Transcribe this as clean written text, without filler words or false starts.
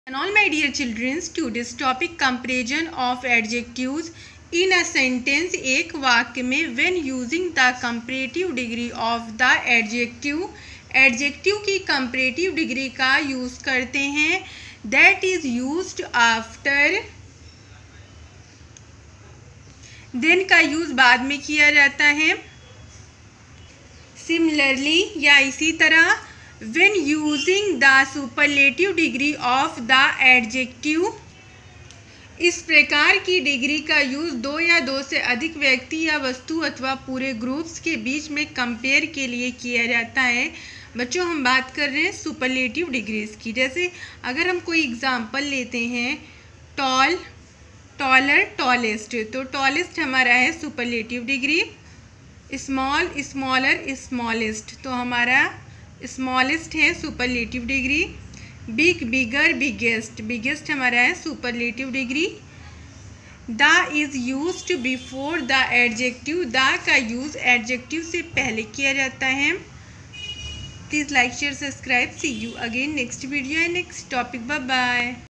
And all my dear children, today's topic comparison of adjectives in a sentence. एक वाक्य में when using the comparative degree of the adjective, adjective की comparative degree का use करते हैं. That is used after, then का use बाद में किया जाता है. Similarly या इसी तरह when using the superlative degree of the adjective, इस प्रकार की डिग्री का यूज दो या दो से अधिक व्यक्ति या वस्तु अथवा पूरे ग्रुप्स के बीच में कंपेयर के लिए किया जाता है. बच्चों हम बात कर रहे हैं सुपरलेटिव डिग्रीज की. जैसे अगर हम कोई एग्जांपल लेते हैं टॉल, टॉलर, टॉलेस्ट, तो टॉलेस्ट हमारा है superlative degree. Small, smaller, smallest, तो हमारा स्मॉलेस्ट है superlative degree. Big, bigger, biggest, biggest हमारा है superlative degree. The is used before the adjective, the का यूज़ एडजेक्टिव से पहले किया जाता है. Please like share subscribe. See you again next video and next topic. Bye bye.